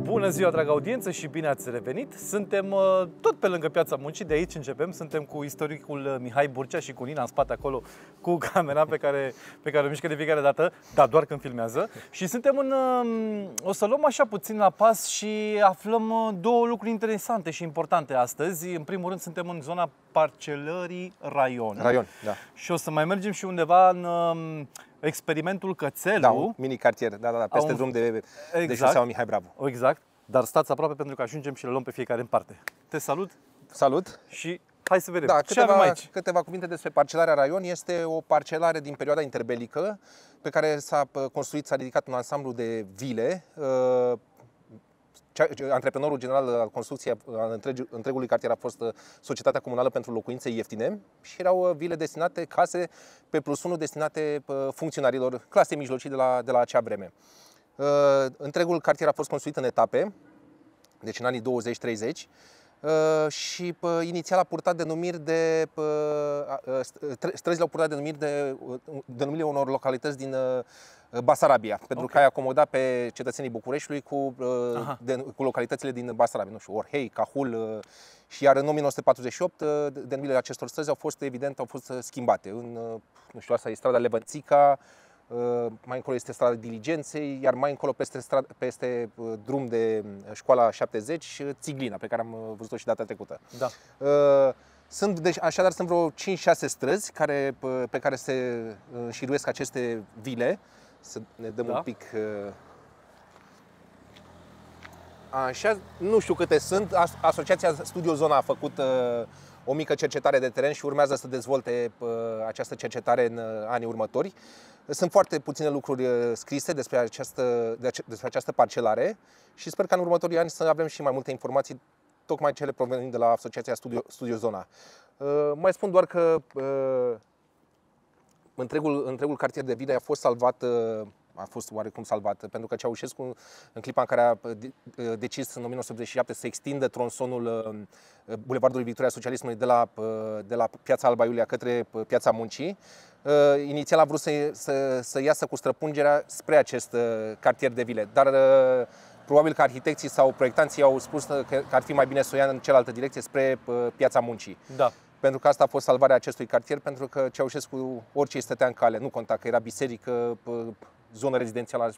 Bună ziua, dragă audiență, și bine ați revenit! Suntem tot pe lângă Piața Muncii, de aici începem. Suntem cu istoricul Mihai Burcea și cu Nina în spate acolo, cu camera pe care o mișcă de fiecare dată, dar doar când filmează. Și suntem o să luăm așa puțin la pas și aflăm două lucruri interesante și importante astăzi. În primul rând, suntem în zona parcelării Raion. Raion, da. Și o să mai mergem și undeva în experimentul Cățelu. Da, un mini cartier, da, peste drum de șoseaua Mihai Bravo. Exact, dar stați aproape pentru că ajungem și le luăm pe fiecare în parte. Te salut! Salut! Și hai să vedem Da, avem aici. Câteva cuvinte despre parcelarea Raion. Este o parcelare din perioada interbelică pe care s-a ridicat un ansamblu de vile. Antreprenorul general al construcției al întregului cartier a fost Societatea Comunală pentru Locuințe Ieftine și erau vile destinate, case pe plus 1 destinate funcționarilor clase mijlocii de la acea vreme. Întregul cartier a fost construit în etape, deci în anii 20-30, și inițial a purtat denumiri străzile au purtat denumirile unor localități din Basarabia, pentru că ai acomodat pe cetățenii Bucureștiului cu localitățile din Basarabia, nu știu, Orhei, Cahul, și iar în 1948 denumirile acestor străzi au fost schimbate. Nu știu, asta e strada Levănțica, mai încolo este strada Diligenței, iar mai încolo peste drum de școala 70, Țiglina, pe care am văzut-o și data trecută. Da. Așadar sunt vreo 5-6 străzi pe care se înșiruiesc aceste vile. Să ne dăm un pic. Așa, nu știu câte sunt. Asociația Studio Zona a făcut o mică cercetare de teren și urmează să dezvolte această cercetare în anii următori. Sunt foarte puține lucruri scrise despre această parcelare și sper că în următorii ani să avem și mai multe informații, tocmai cele provenind de la Asociația Studio Zona. Mai spun doar că întregul cartier de vile a fost oarecum salvat, pentru că Ceaușescu, în clipa în care a decis în 1987 să extindă tronsonul Bulevardului Victoria Socialismului de la Piața Alba Iulia către Piața Muncii, inițial a vrut să iasă cu străpungerea spre acest cartier de vile, dar probabil că arhitecții sau proiectanții au spus că ar fi mai bine să o ia în cealaltă direcție, spre Piața Muncii. Da. Pentru că asta a fost salvarea acestui cartier, pentru că Ceaușescu orice îi stătea în cale, nu conta că era biserică, zonă rezidențială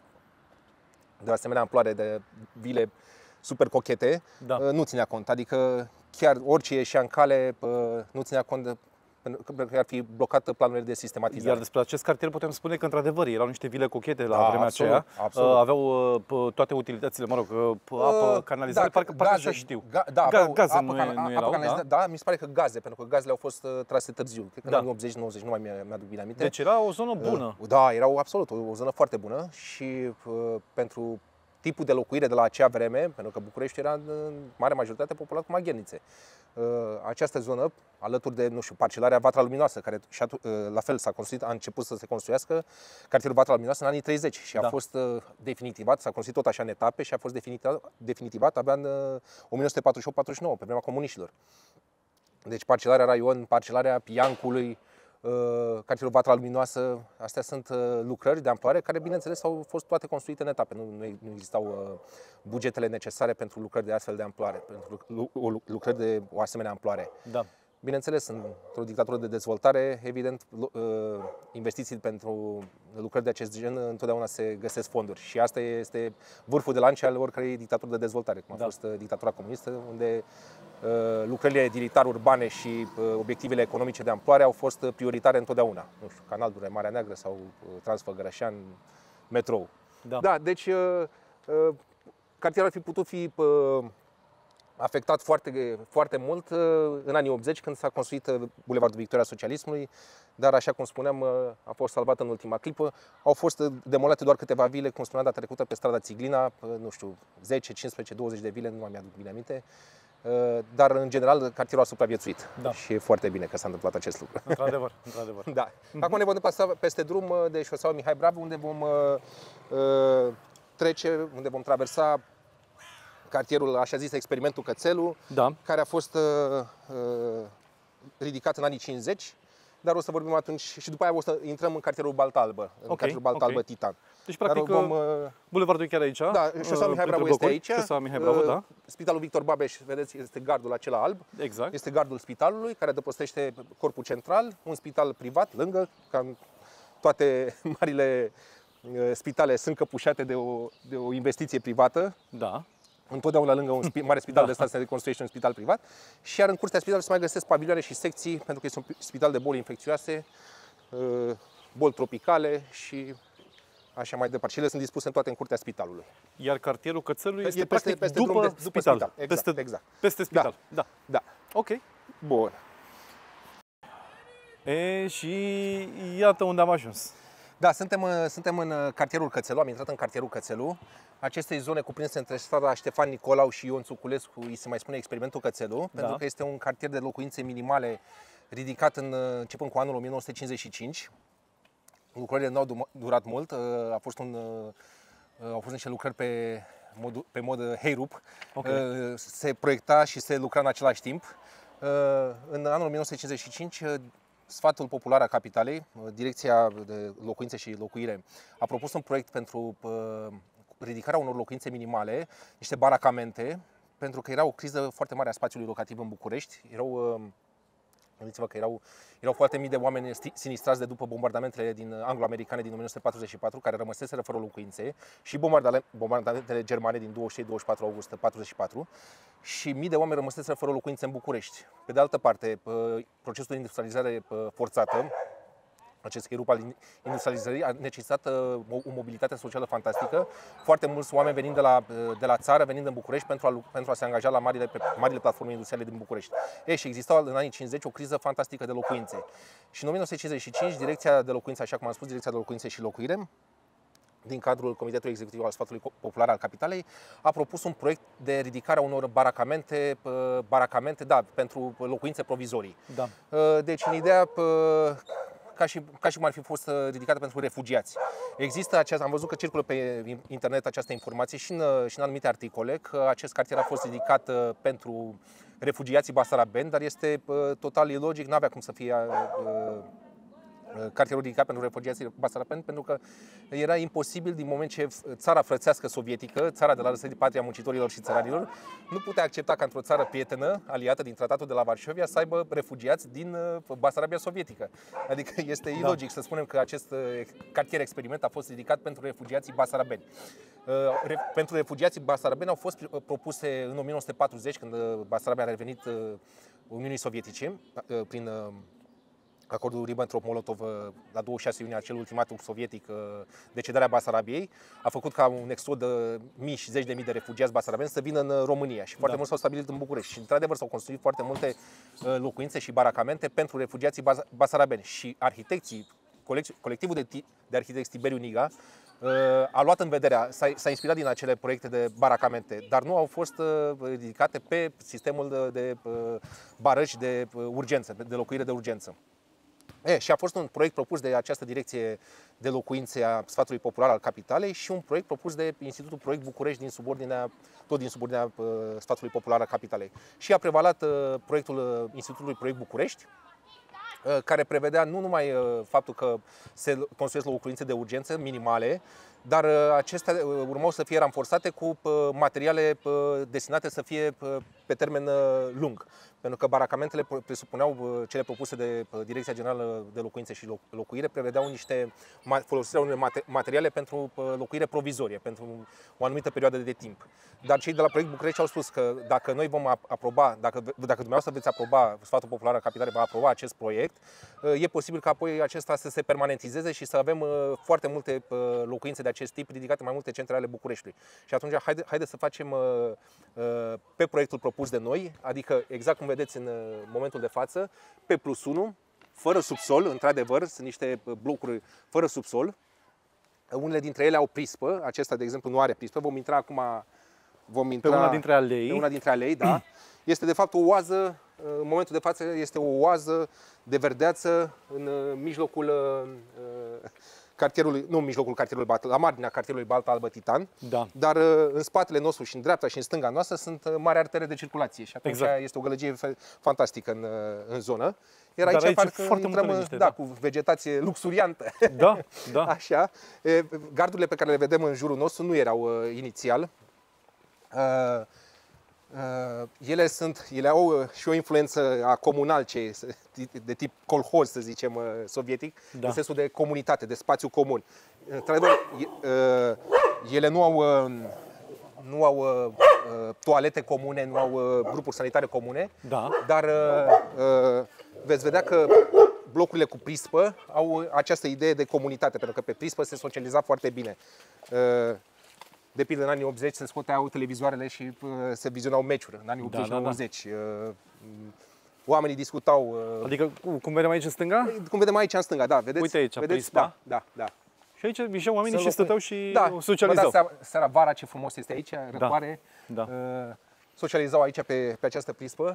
de asemenea amploare, de vile super cochete, nu ținea cont. Adică chiar orice ieșea în cale nu ținea cont pentru că ar fi blocat planurile de sistematizare. Iar despre acest cartier putem spune că, într-adevăr, erau niște vile cochete la vremea aceea. Absolut. Aveau toate utilitățile, mă rog, apă, canalizare, parcă așa știu. Gaze nu erau, da? Mi se pare că gaze, pentru că gazele au fost trase târziu. Cred că în anii 80-90, nu mai mi-aduc bine aminte. Deci era o zonă bună. Da, erau absolut o zonă foarte bună și pentru tipul de locuire de la acea vreme, pentru că București era în mare majoritate populat cu maghernițe. Această zonă, alături de, nu știu, parcelarea Vatra Luminoasă, care la fel a început să se construiască, cartierul Vatra Luminoasă în anii 30 și a fost definitivat, s-a construit tot așa în etape și a fost definitivat abia în 1948-49, pe vremea comuniștilor. Deci parcelarea Raion, parcelarea Iancului, cartierul Vatra Luminoasă, astea sunt lucrări de amploare care, bineînțeles, au fost toate construite în etape. Nu existau bugetele necesare pentru lucrări de astfel de amploare, pentru lucrări de o asemenea amploare. Da. Bineînțeles, într-o dictatură de dezvoltare, evident, investiții pentru lucrări de acest gen întotdeauna se găsesc fonduri. Și asta este vârful de lance al oricărei dictaturi de dezvoltare, cum a fost dictatura comunistă, unde lucrările edilitar urbane și obiectivele economice de amploare au fost prioritare întotdeauna. Nu știu, Canal Dunăre, Marea Neagră sau Transfăgărășan, metrou. Da, deci cartierul ar fi putut fi afectat foarte, foarte mult în anii 80, când s-a construit Bulevardul Victoria Socialismului, dar, așa cum spuneam, a fost salvat în ultima clipă. Au fost demolate doar câteva vile, cum spuneam data trecută, pe strada Țiglina, nu știu, 10, 15, 20 de vile, nu mai mi-aduc bine aminte, dar, în general, cartierul a supraviețuit și e foarte bine că s-a întâmplat acest lucru. Într-adevăr, într-adevăr. Da. Acum ne vom deplasă peste drum de șoseaua Mihai Bravo, unde vom unde vom traversa cartierul, așa zis, experimentul Cățelu, care a fost ridicat în anii 50 dar o să vorbim atunci și după aia o să intrăm în cartierul Balta Albă, în cartierul Balta Albă Titan. Deci, practic, bulevardul e chiar aici. Da, șoseaua Mihai Bravo este aici. Șoseaua Mihai Bravo, da. Spitalul Victor Babeș, vedeți, este gardul acela alb. Exact. Este gardul spitalului, care adăpostește corpul central, un spital privat, lângă, ca toate marile spitale sunt căpușate de o investiție privată. Da. Întotdeauna lângă un mare spital de stat se reconstruiește un spital privat. Și iar în curtea spitalului se mai găsesc pavilioane și secții, pentru că este un spital de boli infecțioase, boli tropicale și așa mai departe. Și ele sunt dispuse în toate în curtea spitalului. Iar cartierul Cățelului este peste după spital. Exact. Peste spital. Da. Ok. Bun. Și iată unde am ajuns. Da, suntem în cartierul Cățelu, am intrat în cartierul Cățelu. Aceste zone cuprinse între strada Ștefan Nicolau și Ion Țuculescu, îi se mai spune experimentul Cățelu, pentru că este un cartier de locuințe minimale ridicat începând cu anul 1955. Lucrările nu au durat mult, au fost niște lucrări pe mod heirup. Se proiecta și se lucra în același timp. În anul 1955, Sfatul Popular al Capitalei, Direcția de Locuințe și Locuire, a propus un proiect pentru ridicarea unor locuințe minimale, niște baracamente, pentru că era o criză foarte mare a spațiului locativ în București. Gândiți-vă că erau foarte mii de oameni sinistrați de după bombardamentele anglo-americane din 1944, care rămăseseră fără locuințe, și bombardamentele germane din 23-24 august 1944, și mii de oameni rămăseseră fără locuințe în București. Pe de altă parte, procesul de industrializare forțată, acest heirup al industrializării, a necesitat o mobilitate socială fantastică. Foarte mulți oameni venind de la țară, venind în București pentru a se angaja la marile platforme industriale din București. Și exista în anii 50 o criză fantastică de locuințe. Și în 1955, Direcția de Locuințe, așa cum am spus, Direcția de Locuințe și Locuire, din cadrul Comitetului Executiv al Sfatului Popular al Capitalei, a propus un proiect de ridicare a unor baracamente, pentru locuințe provizorii. Da. Deci, în ideea ca și cum ar fi fost ridicată pentru refugiați. Există am văzut că circulă pe internet această informație și în anumite articole, că acest cartier a fost ridicat pentru refugiații basarabeni, dar este total ilogic, n-avea cum să fie cartierul ridicat pentru refugiații basarabeni, pentru că era imposibil din moment ce țara frățească sovietică, țara de la răsărit, patria muncitorilor și țăranilor, nu putea accepta ca într-o țară prietenă, aliată din tratatul de la Varșovia, să aibă refugiați din Basarabia sovietică. Adică este ilogic să spunem că acest cartier experiment a fost ridicat pentru refugiații basarabeni. Pentru refugiații basarabeni au fost propuse în 1940, când Basarabia a revenit Uniunii Sovietice, prin acordul Ribbentrop-Molotov la 26 iunie, acel ultimatum sovietic, decedarea Basarabiei, a făcut ca un exod de mii și zeci de mii de refugiați basarabeni să vină în România și foarte mulți s-au stabilit în București. Și într-adevăr s-au construit foarte multe locuințe și baracamente pentru refugiații basarabeni. Și arhitecții, colectivul de arhitecți Tiberiu Niga, a luat în vedere, s-a inspirat din acele proiecte de baracamente, dar nu au fost ridicate pe sistemul de barăci de urgență, de locuire de urgență. Și a fost un proiect propus de această Direcție de Locuințe a Sfatului Popular al Capitalei și un proiect propus de Institutul Proiect București tot din subordinea Sfatului Popular al Capitalei. Și a prevalat proiectul Institutului Proiect București, care prevedea nu numai faptul că se construiesc locuințe de urgență minimale, dar acestea urmau să fie ranforsate cu materiale destinate să fie pe termen lung. Pentru că baracamentele presupuneau, cele propuse de Direcția Generală de Locuințe și Locuire, prevedeau folosirea unor materiale pentru locuire provizorie, pentru o anumită perioadă de timp. Dar cei de la Proiect București au spus că dacă noi vom aproba, dacă dumneavoastră veți aproba, Sfatul Popular al Capitalei va aproba acest proiect, e posibil ca apoi acesta să se permanentizeze și să avem foarte multe locuințe de acest tip ridicate în mai multe centre ale Bucureștiului. Și atunci haide să facem pe proiectul propus de noi, adică exact cum vedeți în momentul de față, pe +1, fără subsol, într-adevăr, sunt niște blocuri fără subsol. Unele dintre ele au prispă, acesta de exemplu nu are prispă, vom intra acum pe una dintre alei. Pe una dintre alei, da. Este de fapt o oază, în momentul de față este o oază de verdeață în mijlocul cartierului, nu în mijlocul cartierului Balta, la marginea cartierului Balta Albă Titan, Da. dar în spatele nostru și în dreapta și în stânga noastră sunt mari artere de circulație și atunci Exact. este o gălăgie fantastică în zonă. Iar Dar aici parcă foarte multă intrăm liniște, da, cu vegetație luxuriantă. Da, da. Așa. Gardurile pe care le vedem în jurul nostru nu erau inițial. Ele au și o influență a comunalce, de tip colhoz, să zicem, sovietic, Da. în sensul de comunitate, de spațiu comun. Într-adevăr, ele nu au toalete comune, nu au grupuri sanitare comune, Da. dar veți vedea că blocurile cu prispă au această idee de comunitate, pentru că pe prispă se socializa foarte bine. De pildă, în anii 80 se scoteau televizoarele și se vizionau meciuri. În anii 80-90. Oamenii discutau. Adică, cum vedem aici în stânga? Cum vedem aici în stânga, da, vedeți? Uite aici, vedeți? prispa. Da. Și aici ieșeau oamenii și stăteau și da. socializau. Vă dați seara, vara, ce frumos este aici, răcoare. Da. Socializau aici pe această prispă.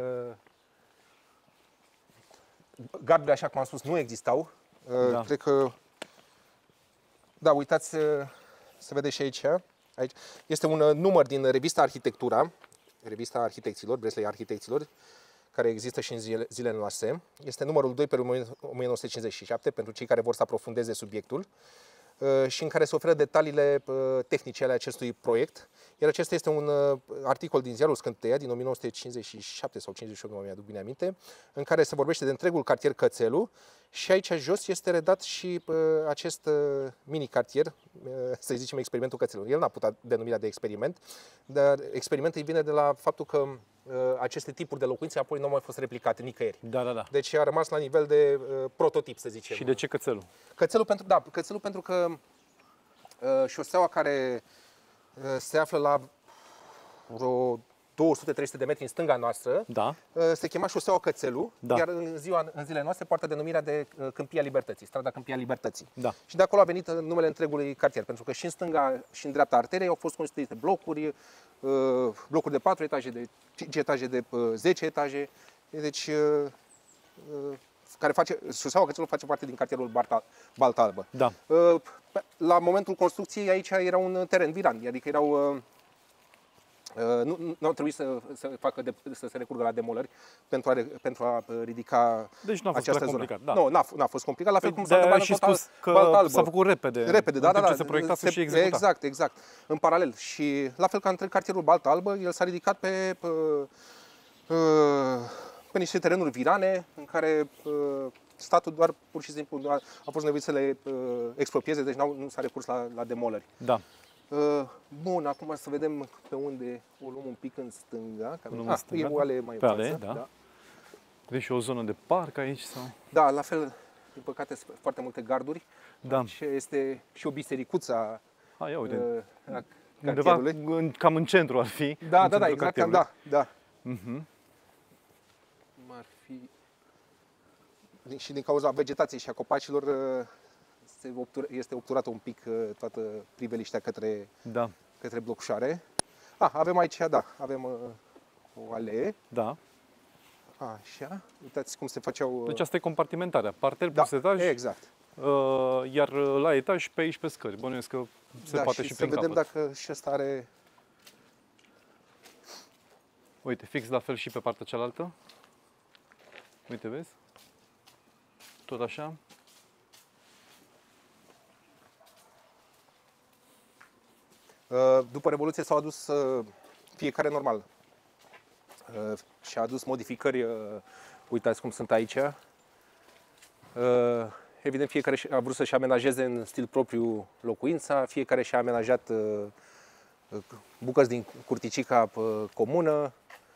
Gardurile, așa cum am spus, nu existau. Da. Cred că... Da, uitați, se vede și aici. Este un număr din revista Arhitectura, revista arhitecților, Breslei Arhitecților, care există și în zilele noastre. Este numărul 2 pe 1957, pentru cei care vor să aprofundeze subiectul, și în care se oferă detaliile tehnice ale acestui proiect. Iar acesta este un articol din ziarul Scânteia din 1957 sau 58, nu mi-aduc bine aminte, în care se vorbește de întregul cartier Cățelu și aici jos este redat și acest mini-cartier, să zicem experimentul Cățelu. El n-a putut denumirea de experiment, dar experimentul vine de la faptul că aceste tipuri de locuințe apoi nu au mai fost replicate nicăieri. Da. Deci a rămas la nivel de prototip, să zicem. Și de ce cățelul? Cățelul pentru că șoseaua care se află la vreo 200-300 de metri în stânga noastră, Da. se chema șoseaua Cățelu, Da. iar în zilele noastre poartă denumirea de Câmpia Libertății, strada Câmpia Libertății. Da. Și de acolo a venit numele întregului cartier, pentru că și în stânga și în dreapta arterei au fost construite blocuri de 4 etaje, de 5 etaje, de 10 etaje, deci șoseaua Cățelu face parte din cartierul Balta Albă. Da. La momentul construcției aici era un teren viran, adică erau nu au trebuit să se recurgă la demolări pentru a ridica Deci nu a fost această prea zonă. complicat. Da. Nu, n-a fost complicat, la fel cum s-a De-aia întâmplat și în spus că Balta Albă. s-a făcut repede. Repede, în timp da. ce se proiecta și executa. Exact. În paralel. Și la fel ca întreg cartierul Balta Albă, el s-a ridicat pe niște terenuri virane în care statul doar pur și simplu a fost nevoit să le expropieze, deci nu s-a recurs la demolări. Da. Bun, acum să vedem pe unde o luăm un pic în stânga. E o ale mai pe ale, față, da. Deci și o zonă de parc aici sau? Da, la fel, din păcate, sunt foarte multe garduri. Da. Și este și o bisericuță Ia uite. a Undeva cartierului. cam în centru ar fi. Da, exact, da. Ar fi... Și din cauza vegetației și a copacilor este obturată un pic toată priveliștea către blocușare. Avem aici, avem o alee. Da. Așa, uitați cum se făceau... Deci asta e compartimentarea. Parter plus etaj. Exact. Iar la etaj pe aici pe scări. Bănuiesc că se poate și prin capăt. Să vedem dacă și ăsta are... Uite, fix la fel și pe partea cealaltă. Uite, vezi? Tot așa. După Revoluție s-au adus fiecare normal. Și-a adus modificări, uitați cum sunt aici. Evident, fiecare a vrut să-și amenajeze în stil propriu locuința, fiecare și-a amenajat bucăți din curticica comună.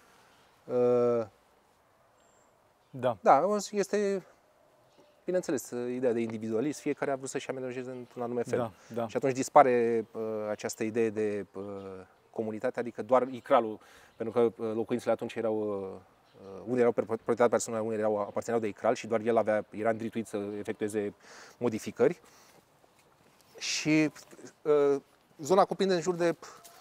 Da, este, bineînțeles, ideea de individualism, fiecare a vrut să-și amenajeze într-un anume fel. Da. Și atunci dispare această idee de comunitate, adică doar icralul, pentru că locuințele atunci erau, unele erau proprietate personală, unele aparțineau de icral și doar el era îndrituit să efectueze modificări. Și zona cuprinde în jur de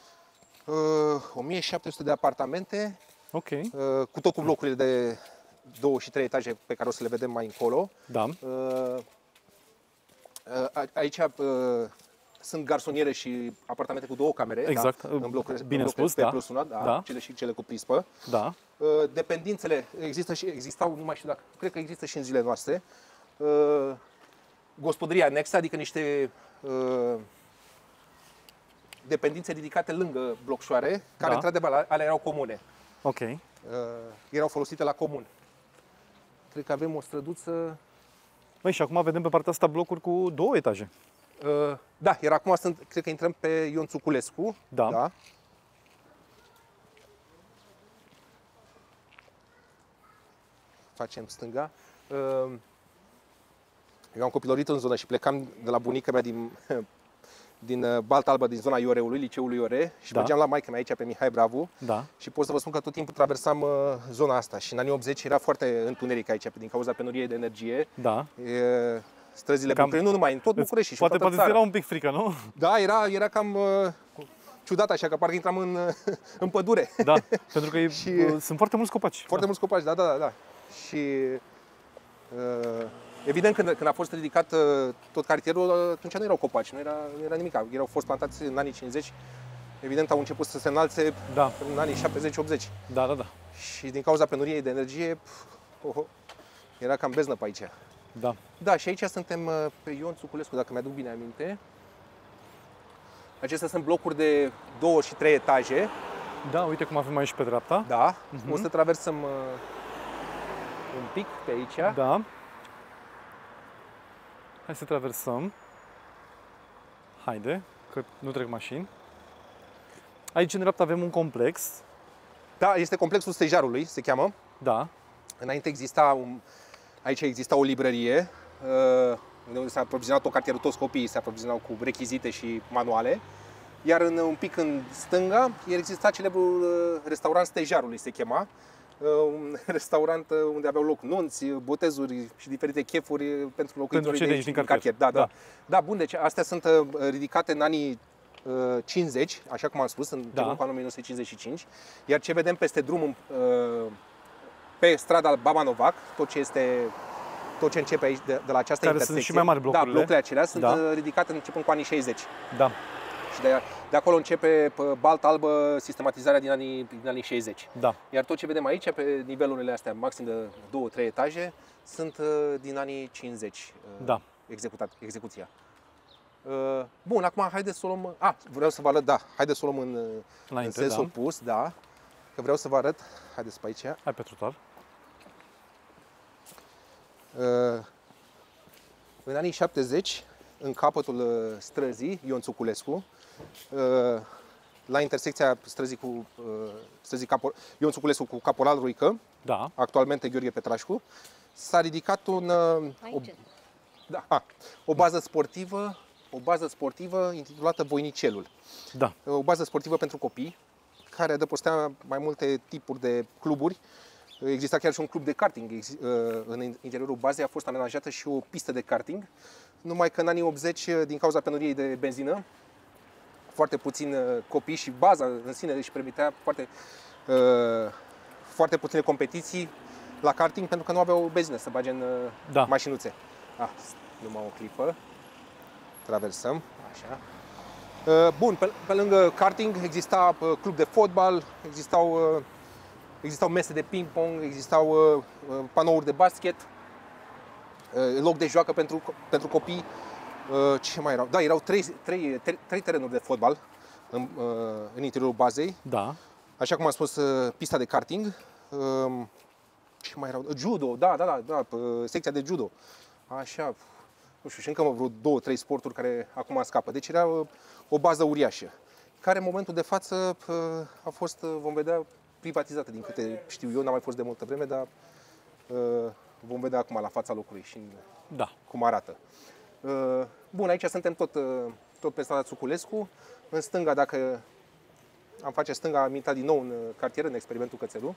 1700 de apartamente, cu tot cu blocurile de 2 și 3 etaje pe care o să le vedem mai încolo. Da. Aici sunt garsoniere și apartamente cu 2 camere. Exact, da? În blocul, bine în spus, P da. plus 1, da, Da. cele și cele cu prispă. Da. Dependențele existau, nu mai știu dacă, cred că există și în zilele noastre. Gospodării anexe, adică niște dependențe ridicate lângă blocșoare, care într-adevăr alea erau comune. Ok. Erau folosite la comun. Cred că avem o străduță. Băi, și acum vedem pe partea asta blocuri cu 2 etaje. Da, iar acum cred că intrăm pe Ion Țuculescu. Da. Da. Facem stânga. Eu am copilărit în zonă și plecam de la bunica mea din Balta Albă, din zona Ioreului, liceului Iore, și mergeam la maică mea aici pe Mihai Bravu. Da. Și pot să vă spun că tot timpul traversam zona asta și în anii 80 era foarte întuneric aici din cauza penuriei de energie. Da. Străzile București, nu numai, în tot București și poate în toată țara. Era un pic frică, nu? Da, era cam ciudat așa, că parcă intram în pădure. Da, pentru că sunt foarte mulți copaci. Foarte mulți copaci, da. Și evident, când a fost ridicat tot cartierul, atunci nu erau copaci, nu era nimic. Erau fost plantați în anii 50. Evident, au început să se înalțe în anii 70-80. Da. Și din cauza penuriei de energie, era cam beznă pe aici. Da. Da, și aici suntem pe Ion Țuculescu, dacă mi-aduc bine aminte. Acestea sunt blocuri de 2 și 3 etaje. Da, uite cum avem aici pe dreapta. Da. O să traversăm un pic pe aici. Da. Hai să traversăm. Haide, că nu trec mașini. Aici în dreapta avem un complex. Da, este complexul Stejarului, se cheamă. Da. Înainte aici exista o librărie, unde s-a aprovizionat tot cartierul, toți copiii se aprovizionau cu rechizite și manuale. Iar un pic în stânga exista celebrul restaurant Stejarului, se chema. Un restaurant unde aveau loc nunți, botezuri și diferite chefuri pentru locuitorii din cartier. Da, bun, deci astea sunt ridicate în anii 50, așa cum am spus, în cu anul 1955. Iar ce vedem peste drum pe strada Baba Novac, tot ce începe aici de la această intersecție. Sunt și mai mari blocurile. Da, blocurile acelea sunt ridicate începând cu anii 60. Da. Și de acolo începe pe Balta Albă sistematizarea din anii 60. Da. Iar tot ce vedem aici, pe nivelurile astea, maxim de 2-3 etaje, sunt din anii 50 execuția. Bun, acum haideți să o luăm... vreau să vă arăt, haideți să o luăm în sens opus, că vreau să vă arăt. Haideți pe aici. Hai pe trotuar. În anii 70, în capătul străzii Ion Țuculescu, la intersecția străzii Ion Țuculescu cu Caporal Ruică, actualmente Gheorghe Petrașcu, s-a ridicat o bază sportivă intitulată Voinicelul. Da. O bază sportivă pentru copii, care adăpostea mai multe tipuri de cluburi. Exista chiar și un club de karting. În interiorul bazei a fost amenajată și o pistă de karting, numai că în anii 80, din cauza penuriei de benzină, foarte puțini copii și baza în sine își permitea foarte puține competiții la karting, pentru că nu aveau benzină să bage în mașinuțe. Numai o clipă. Traversăm, așa. Bun, pe lângă karting exista club de fotbal, existau mese de ping-pong, existau panouri de basket, loc de joacă pentru copii. Ce mai erau? Da, erau trei terenuri de fotbal în interiorul bazei. Da. Așa cum am spus, pista de karting. Ce mai erau? Judo, da, secția de judo. Așa, nu știu, și încă vreo 2-3 sporturi care acum scapă. Deci era o bază uriașă, care în momentul de față a fost, vom vedea, privatizată, din câte știu eu, n-am mai fost de multă vreme, dar vom vedea acum la fața locului și cum arată. Bun, aici suntem tot pe strada Țuculescu. În stânga, dacă am face stânga, am intrat din nou în cartier, în experimentul Cățelul.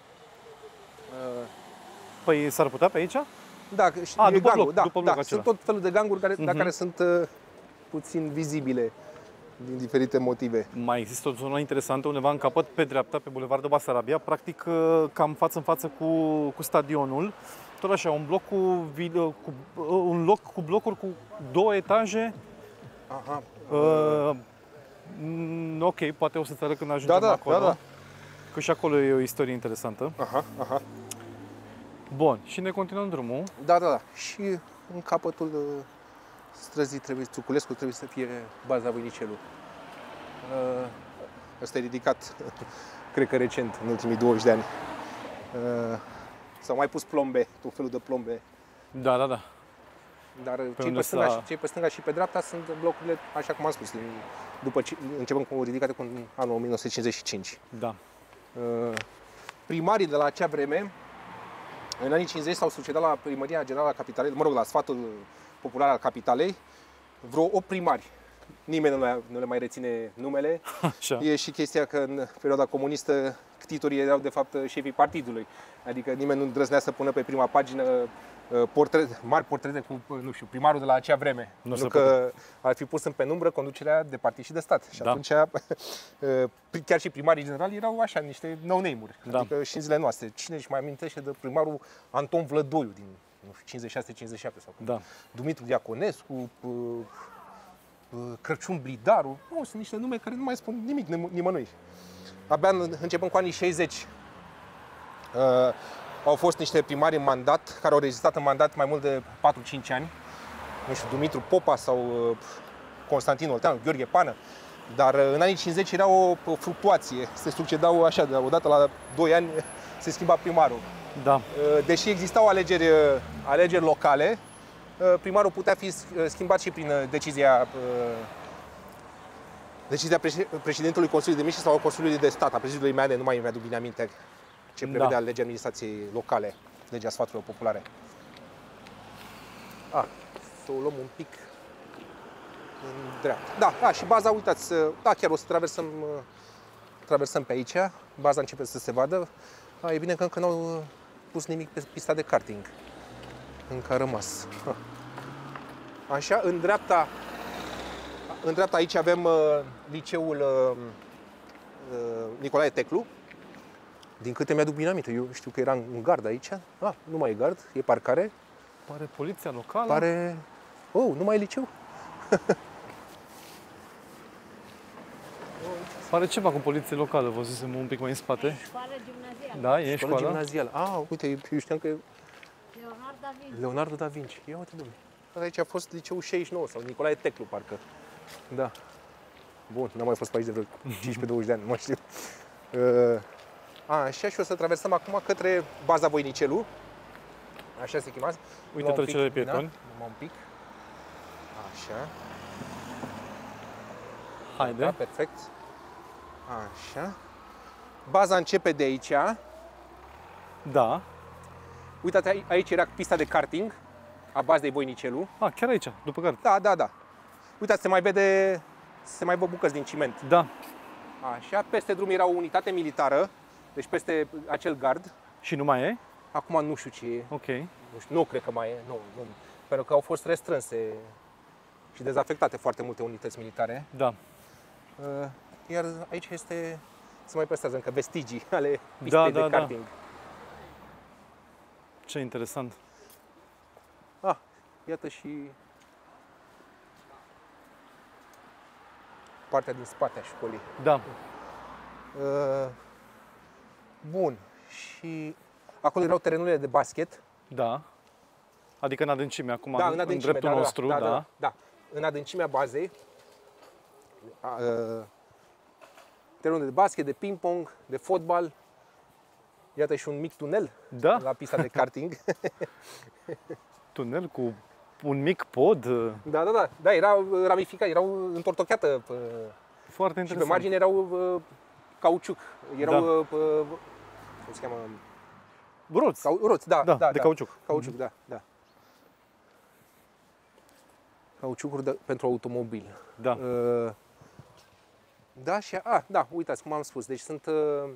Păi s-ar putea pe aici? Da, după bloc, sunt tot felul de ganguri care sunt puțin vizibile din diferite motive. Mai există o zonă interesantă undeva în capăt, pe dreapta, pe Bulevardul Basarabia, practic cam față în față cu stadionul. tot așa, un bloc un loc cu blocuri cu 2 etaje. Aha. Ok, poate o să-ți arăt când ajungem acolo. Da. Că și acolo e o istorie interesantă. Aha. Bun, și ne continuăm drumul. Da. Și în capătul străzii Țuculescu trebuie să fie baza Voinicelul. Ăsta e ridicat, cred că recent, în ultimii 20 de ani. S-au mai pus plombe, tot felul de plombe. Da. Dar cei pe stânga și pe dreapta sunt blocurile, așa cum am spus, începând cu ridicate cu anul 1955. Da. Primarii de la acea vreme, în anii 50, s-au succedat la Primăria Generală a Capitalei, la Sfatul Popular al Capitalei, vreo 8 primari. Nimeni nu le mai reține numele. Așa. E și chestia că în perioada comunistă ctitorii erau de fapt șefii partidului. Adică nimeni nu îndrăznea să pună pe prima pagină mari portrete cu, primarul de la acea vreme. Pentru că ar fi pus în penumbră conducerea de partid și de stat. Și atunci chiar și primarii generali erau așa, niște no-name-uri. Da. Adică și în zilele noastre. Cine își mai amintește de primarul Anton Vlădoiu din 56-57 sau da. Dumitru Diaconescu, Crăciun Bridaru, sunt niște nume care nu mai spun nimic nimănui. Abia începând cu anii 60 au fost niște primari în mandat, care au rezistat în mandat mai mult de 4-5 ani. Nu știu, Dumitru Popa sau Constantin Olteanu, Gheorghe Pană. Dar în anii 50 era o fluctuație, se succedau așa, odată la 2 ani se schimba primarul. Da. Deși existau alegeri locale, primarul putea fi schimbat și prin decizia președintelui Consiliului de Miniștri sau Consiliului de Stat, a președintelui Meane, nu mai mi-aduc bine aminte ce prevedea legea administrației locale, legea sfaturilor populare. Să o luăm un pic în dreapta. Da, și baza, uitați, chiar o să traversăm pe aici, baza începe să se vadă. E bine că încă n-au pus nimic pe pista de karting. Încă a rămas. Așa, în dreapta aici avem liceul Nicolae Teclu. Din câte mi-aduc bine aminte, eu știu că era în gard aici. Nu mai e gard, e parcare. Pare poliția locală. Nu mai e liceu. Pare ceva cu poliție locală, văzusem un pic mai în spate. Școală gimnazială. Da, e școală gimnazială. Uite, eu știam că Leonardo da Vinci. Leonardo da Vinci. Ia uite, domnule. Aici a fost liceul 69 sau Nicolae Teclu, parcă. Da. Bun, n-am mai fost pe aici de vreo 15-20 de ani, nu mai știu. Așa, și o să traversăm acum către baza Voinicelu. Așa se chema. Uite trecerea de pietoni. Numai un pic. Așa. Haide. Da, perfect. Așa. Baza începe de aici. Da. Uitați, aici era pista de karting a bazei Voinicelu. Chiar aici, după gard. Da. Uitați, se mai văd bucăți din ciment. Da. Așa, peste drum era o unitate militară, deci peste acel gard. Și nu mai e? Acum nu știu ce e. Ok. Nu cred că mai e, nu. Pentru că au fost restrânse și dezafectate foarte multe unități militare. Da. Iar aici se mai păstrează încă vestigii ale pistei de karting. Da. Ce interesant. Iată și partea din spate a școlii. Da. Bun. Și acolo erau terenurile de basket. Da. Adică în adâncime, acum în dreptul da, nostru, da. În adâncimea bazei. Terenurile de basket, de ping-pong, de fotbal. Iată și un mic tunel la pista de karting. Tunel cu un mic pod. Da, erau ramificate, erau întortocheată. Foarte interesant. Și pe margine erau cauciuc. Erau, cum se cheamă? Roți. Roți, de cauciuc. Cauciuc, da. Cauciucuri pentru automobil. Da. Da, și uitați, cum am spus, deci sunt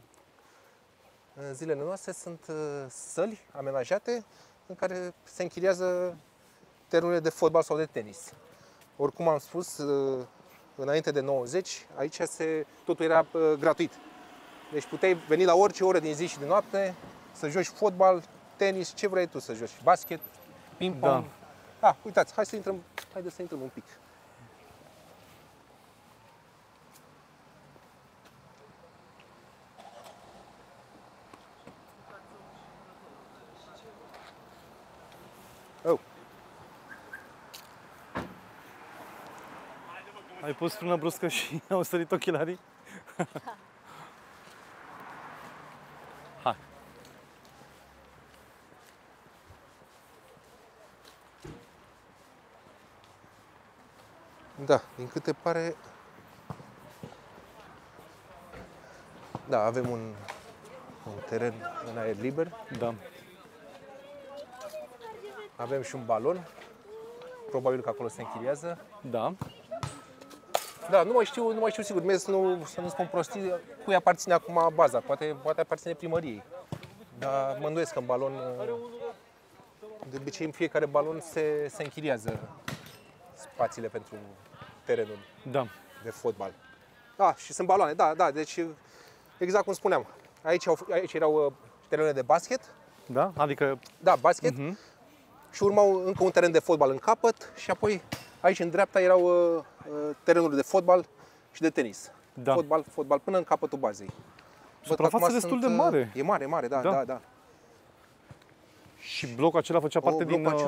în zilele noastre sunt săli amenajate în care se închiriază terenurile de fotbal sau de tenis. Oricum am spus, înainte de 90, aici totul era gratuit. Deci puteai veni la orice oră din zi și de noapte să joci fotbal tenis, ce vrei tu să joci? Basket, ping-pong. Da. Ah, uitați, haideți să intrăm un pic. Oh. Ai pus frână bruscă și au sărit ochelarii? Hai. Da, din câte pare... Da, avem un teren în aer liber. Da. Avem și un balon. Probabil că acolo se închiriază. Da. Da, nu mai știu sigur. Să nu spun prostii, cui aparține acum baza. Poate aparține primăriei. Dar mă îndoiesc că în balon, de obicei în fiecare balon se închiriază spațiile pentru terenul de fotbal. Da, și sunt baloane, da, deci exact cum spuneam. Aici erau terenurile de basket. Da? Adică... Da, basket. Și urmau încă un teren de fotbal în capăt și apoi aici în dreapta erau terenuri de fotbal și de tenis. Da. Fotbal până în capătul bazei. Suprafața destul de mare. E mare, da. Și blocul acela făcea parte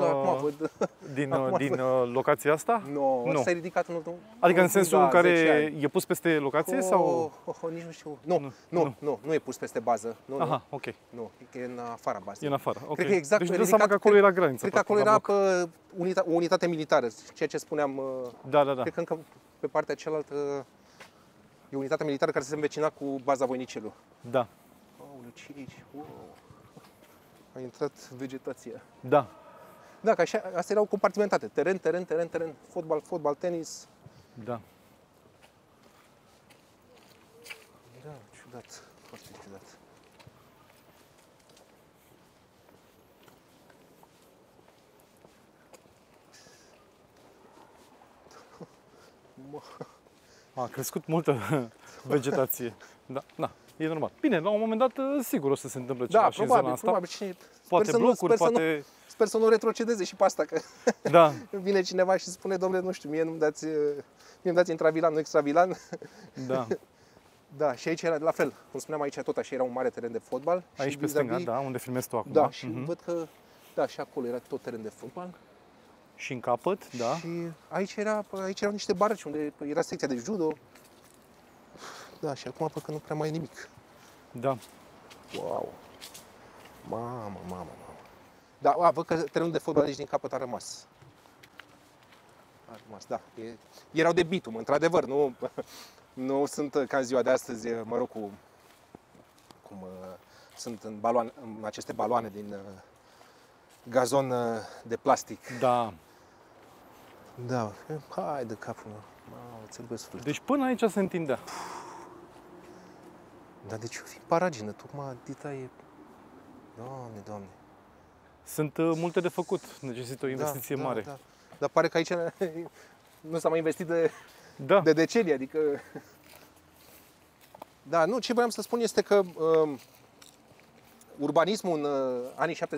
din locația asta? Nu. S-a ridicat Adică în sensul în care e pus peste locație sau? Nici nu știu. Nu e pus peste bază. Aha, ok. Nu, e în afara bazei. E în afară, ok. Cred că exact. Deci seama că acolo era granița. Cred că acolo era o unitate militară, ceea ce spuneam. Da. Cred că încă pe partea cealaltă e unitatea militară care se învecina cu baza Voinicelu. Da. Aoleu, ce aici? Wow. A intrat vegetația. Da. Da, că așa, astea erau compartimentate. Teren, fotbal, tenis. Da. Da, ciudat. Foarte ciudat. A crescut multă vegetație. Da. E normal. Bine, la un moment dat, sigur o să se întâmple ceva și în zona asta. Probabil. Poate blocuri, poate... Sper să nu retrocedeze și pe asta, că da. Vine cineva și spune, domnule, nu știu, mie nu-mi dați intravilan, nu extravilan. Da. Da, și aici era la fel. Cum spuneam, aici tot așa era un mare teren de fotbal. Aici și pe stânga, da, unde filmezi tu acum. Da, și văd că, da, și acolo era tot teren de fotbal. Și în capăt, da. Și aici erau niște barăci unde era secția de judo. Da, și acum că nu prea mai e nimic. Da. Wow. Mamă. Da, văd că terenul de fotbal aici din capăt a rămas. Da. Erau de bitum, într-adevăr, nu sunt ca în ziua de astăzi, mă rog, cum sunt în aceste baloane din gazon de plastic. Da. Da, hai de capul meu. Ți-l sfârșit. Deci până aici se întindea. Dar de ce o fi paragină? Tocmai dita e... Doamne. Sunt multe de făcut, necesită o investiție mare. Da. Dar pare că aici nu s-a mai investit de decenii, adică... Da, nu, ce vreau să spun este că urbanismul în anii 70-80,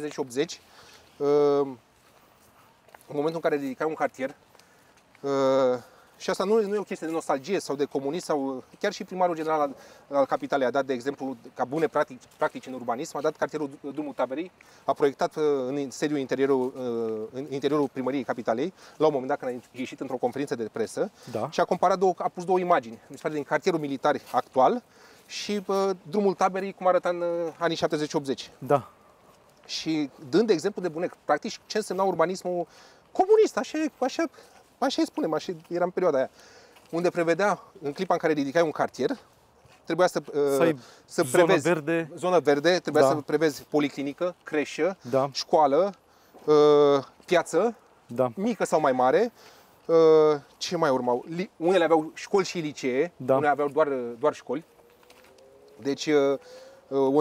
în momentul în care ridicai un cartier, și asta nu e o chestie de nostalgie sau de comunism, sau chiar și primarul general al capitalei a dat, de exemplu, ca bune practici în urbanism, a dat cartierul Drumul Taberei, a proiectat în sediul interiorul primăriei capitalei, la un moment dat când a ieșit într-o conferință de presă, și a comparat a pus două imagini, mi se pare din cartierul militar actual și Drumul Taberei cum arăta în anii 70-80. Da. Și dând de exemplu de bune practici, ce însemna urbanismul comunist, așa îi spunem, așa era în perioada aia, unde prevedea, în clipa în care ridicai un cartier, trebuia să prevezi zonă verde, trebuia să prevezi policlinică, creșă, școală, piață, mică sau mai mare. Ce mai urmau? Unele aveau școli și licee, unele aveau doar școli. Deci o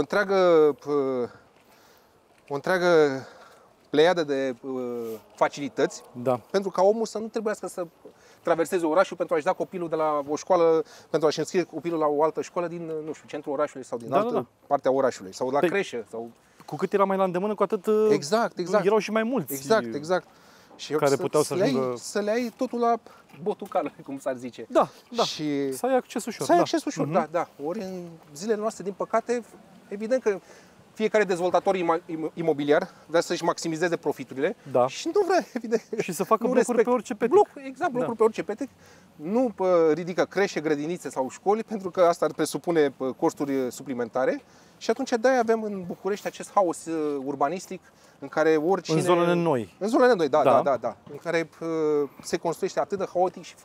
întreagă pleiadă de facilități, pentru ca omul să nu trebuiască să traverseze orașul pentru a-și da copilul de la o școală, pentru a-și înscrie copilul la o altă școală din, nu știu, centrul orașului sau din altă parte a orașului, sau la creșă. Sau... cu cât era mai la îndemână, cu atât Exact. erau și mai mulți. Exact. Și care puteau să ajungă... Să le ai totul la botucal, cum s-ar zice. Da. Și să ai acces ușor. să ai acces ușor, da. Ori în zilele noastre, din păcate, evident că fiecare dezvoltator imobiliar vrea să-și maximizeze profiturile și nu vrea, evident. Și să facă blocuri pe orice petec. Blocuri pe orice petec. Nu ridică creșe, grădinițe sau școli, pentru că asta ar presupune costuri suplimentare. Și atunci de-aia avem în București acest haos urbanistic în care oricine... În zonele noi. În zonele noi, da. În care se construiește atât de haotic și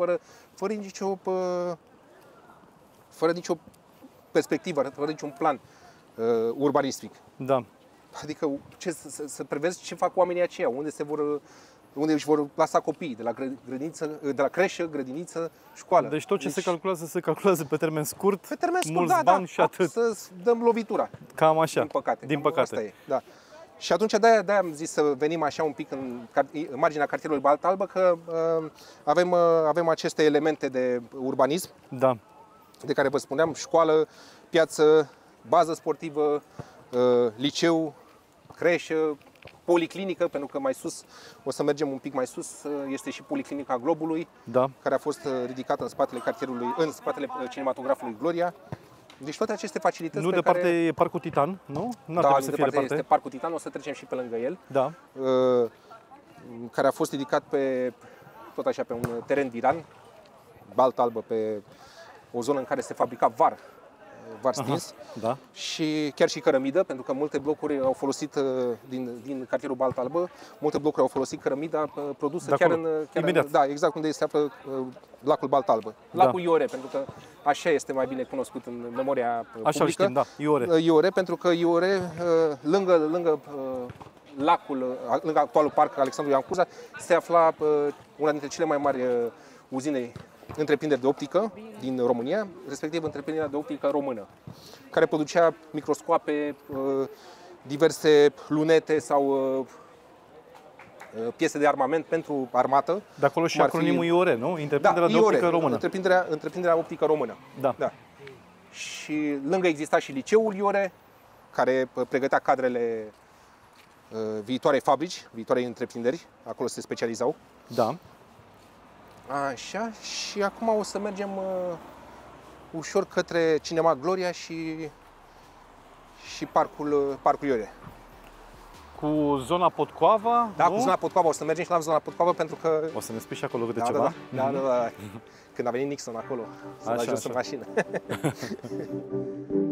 fără nicio perspectivă, fără niciun plan urbanistic. Da. Adică să prevezi ce fac oamenii aceia, unde își vor plasa copiii, de la creșă, grădiniță, școală. Deci tot ce se calculează pe termen scurt, pe termen scurt, mulți bani și atât. Să dăm lovitura. Cam așa. Din păcate. Asta e, da. Și atunci de-aia am zis să venim așa un pic în marginea cartierului Balta Albă, că avem aceste elemente de urbanism, de care vă spuneam, școală, piață, bază sportivă, liceu, creșă, policlinică, pentru că mai sus, o să mergem un pic mai sus, este și Policlinica Globului, care a fost ridicată în spatele cinematografului Gloria. Deci toate aceste facilități nu departe e Parcul Titan, nu? N-ar să fie departe. Este Parcul Titan, o să trecem și pe lângă el. Da. Care a fost ridicat tot așa pe un teren viran, Balta Albă, pe o zonă în care se fabrica var stins. Da. Și chiar și cărămidă, pentru că multe blocuri au folosit din cartierul Balta Albă, multe blocuri au folosit cărămida produsă exact unde se află lacul Balta Albă. Lacul Iore, pentru că așa este mai bine cunoscut în memoria publică. Așa știm, Iore, pentru că Iore, lângă actualul parc Alexandru Ioan Cuza, se afla una dintre cele mai mari uzine întreprinderi de optică din România, respectiv întreprinderea de optică română, care producea microscoape, diverse lunete sau piese de armament pentru armată. De acolo și acronimul IORE, nu? Întreprinderea de optică română. Întreprinderea optică română. Da. Și lângă exista și liceul IORE, care pregătea cadrele viitoarei fabrici, viitoarei întreprinderi, acolo se specializau. Da. Așa, și acum o să mergem ușor către Cinema Gloria și Parcul Iore. Cu zona Potcoava? Da, cu zona Potcoava. O să mergem și la zona Potcoava pentru că... O să ne spui și acolo câte ceva? Da. Când a venit Nixon acolo, să-l ajut în mașină.